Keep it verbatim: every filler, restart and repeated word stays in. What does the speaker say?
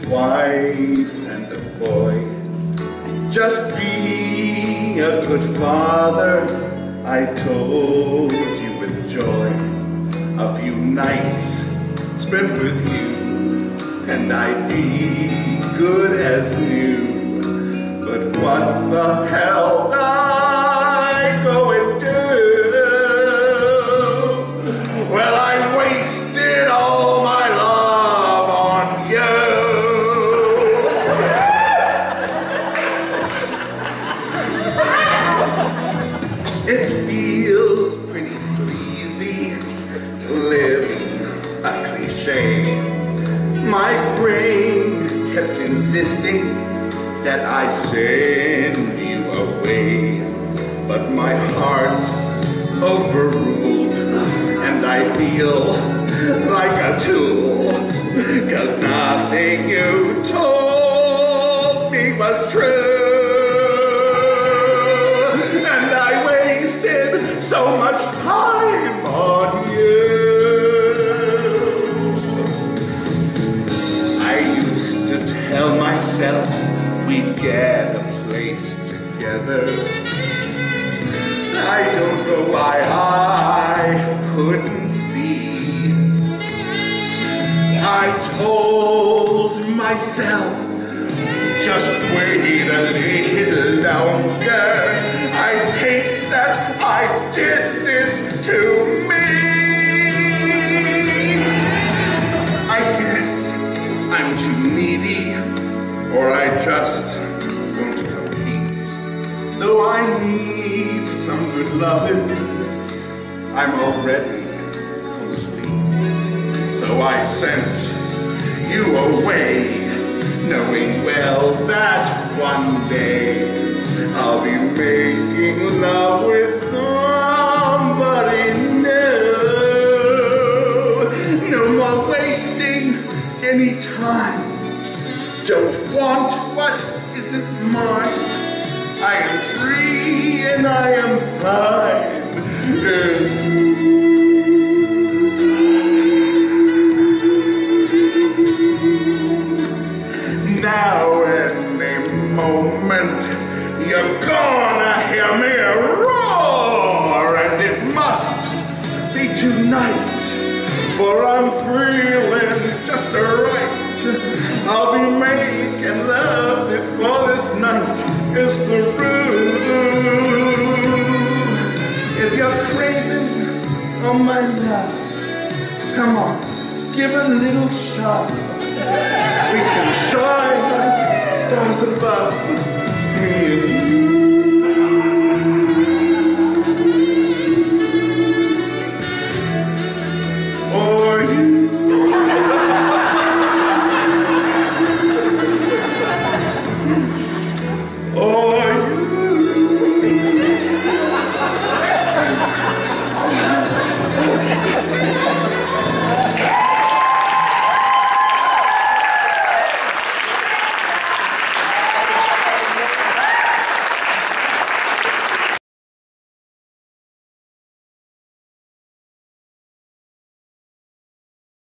wife and a boy. Just be a good father, I told you with joy. A few nights spent with you, and I'd be good as new. But what the hell did I go and do? Well, I wasted all my love on you. It feels pretty sleazy, living a cliche. My brain kept insisting that I send you away, but my heart overruled, and I feel like a tool, 'cause nothing you told me was true, and I wasted so much time on you. I used to tell myself we'd get a place together. I don't know why I couldn't see. I told myself, just wait a little longer. I hate that I did this to me. I guess I'm too needy, or I just won't compete. Though I need some good loving, I'm already complete. So I sent you away, knowing well that one day I'll be making love with somebody new. No more wasting any time. Don't want what isn't mine. I am free and I am fine. It's now in a moment you're gonna hear me roar, and it must be tonight, for I'm feeling just right. I'll be making love before this night is through. If you're craving for my love, come on, give a little shot. We can shine like stars above, me and you. Or you. Oh.